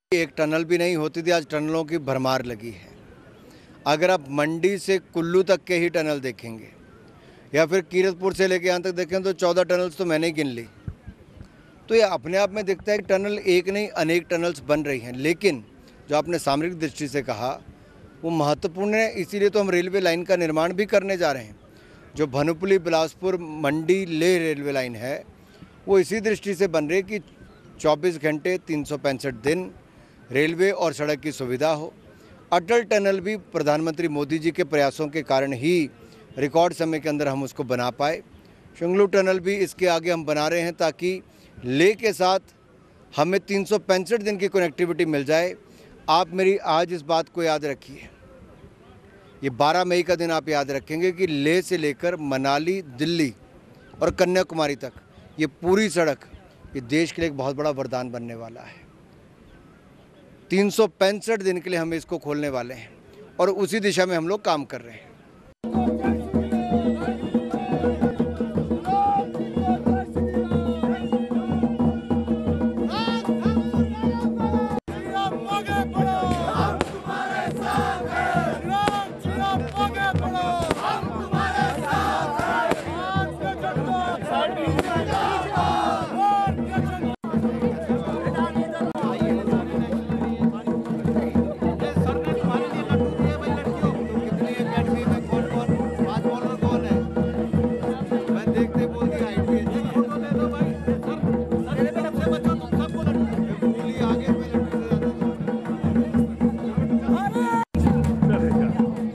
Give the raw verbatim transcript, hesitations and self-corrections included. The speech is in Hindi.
एक टनल भी नहीं होती थी, आज टनलों की भरमार लगी है। अगर आप मंडी से कुल्लू तक के ही टनल देखेंगे या फिर कीरतपुर से लेके यहाँ तक देखें तो चौदह टनल्स तो मैंने ही गिन ली। तो ये अपने आप में दिखता है कि टनल एक नहीं अनेक टनल्स बन रही हैं, लेकिन जो आपने सामरिक दृष्टि से कहा वो महत्वपूर्ण है। इसीलिए तो हम रेलवे लाइन का निर्माण भी करने जा रहे हैं। जो भनुपुली बिलासपुर मंडी ले रेलवे लाइन है वो इसी दृष्टि से बन रही है कि चौबीस घंटे तीन सौ पैंसठ दिन रेलवे और सड़क की सुविधा हो। अटल टनल भी प्रधानमंत्री मोदी जी के प्रयासों के कारण ही रिकॉर्ड समय के अंदर हम उसको बना पाए। शुंगलू टनल भी इसके आगे हम बना रहे हैं ताकि ले के साथ हमें तीन सौ पैंसठ दिन की कनेक्टिविटी मिल जाए। आप मेरी आज इस बात को याद रखिए, ये बारह मई का दिन आप याद रखेंगे कि ले से लेकर मनाली, दिल्ली और कन्याकुमारी तक ये पूरी सड़क ये देश के लिए एक बहुत बड़ा वरदान बनने वाला है। तीन सौ पैंसठ दिन के लिए हम इसको खोलने वाले हैं और उसी दिशा में हम लोग काम कर रहे हैं।